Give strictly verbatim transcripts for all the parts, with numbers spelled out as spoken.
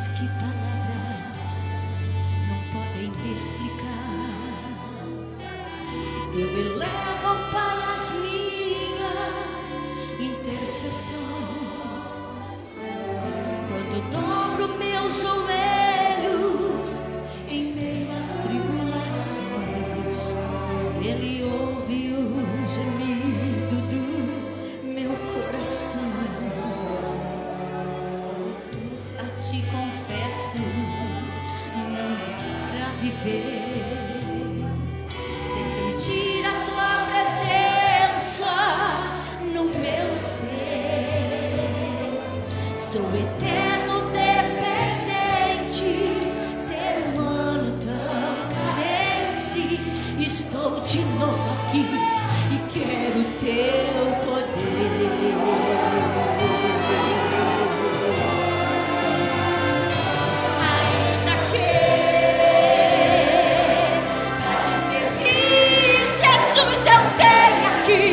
coisas que palavras não podem explicar. Eu elevo ao Pai as minhas intercessões. Quando dobro meus joelhos em meio às tribulações, Ele ouve o gemido do meu coração. Todos a Ti confesso, não dá pra viver sem sentir a Tua presença no meu ser. Sou eterno dependente, ser humano tão carente. Estou de novo aqui e quero Teu poder. Ainda que pra Te servir, Jesus, eu tenha que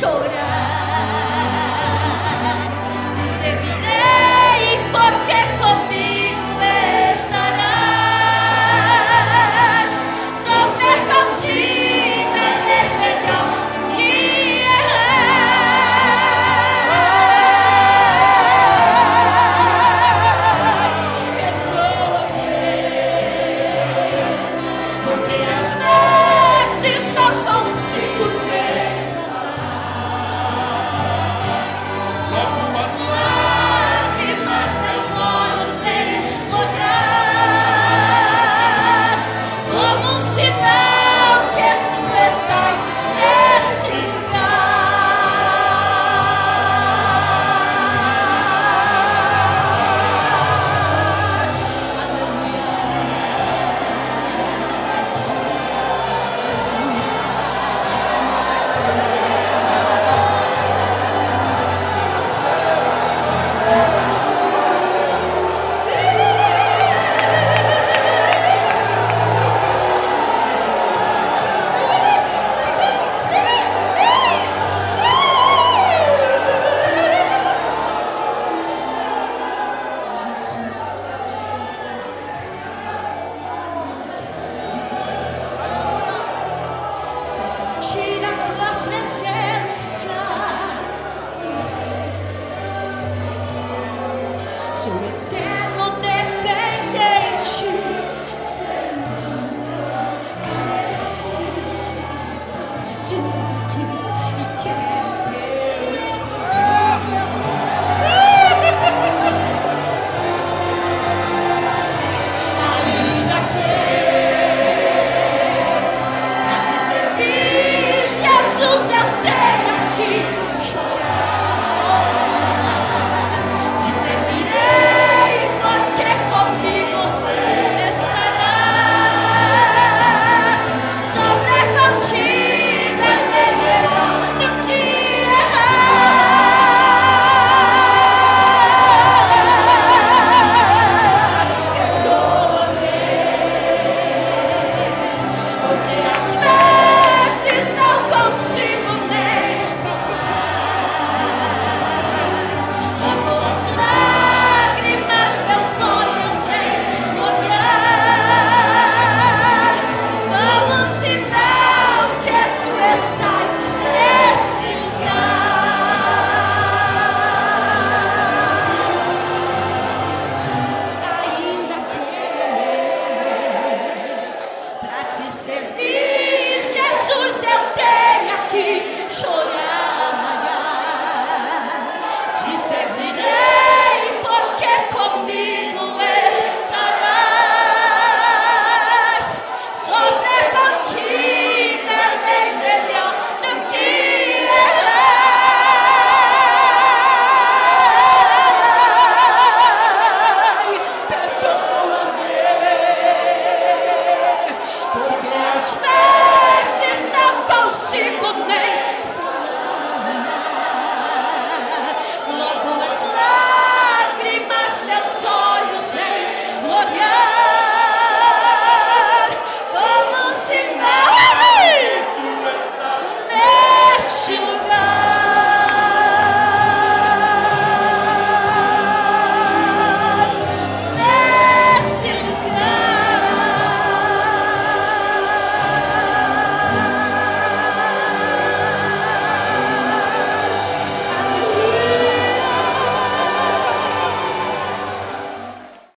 chorar, Te servirei porque comigo estarás. Sofrer contigo é melhor do que errar. Perdoa-me, porque às vezes não consigo levantar. As lágrimas meus olhos veem olhar como um sinal que Tu estás nesse lugar. Sem sentir a Tua presença no meu ser, sou eterno dependente, ser humano tão carente. Estou de novo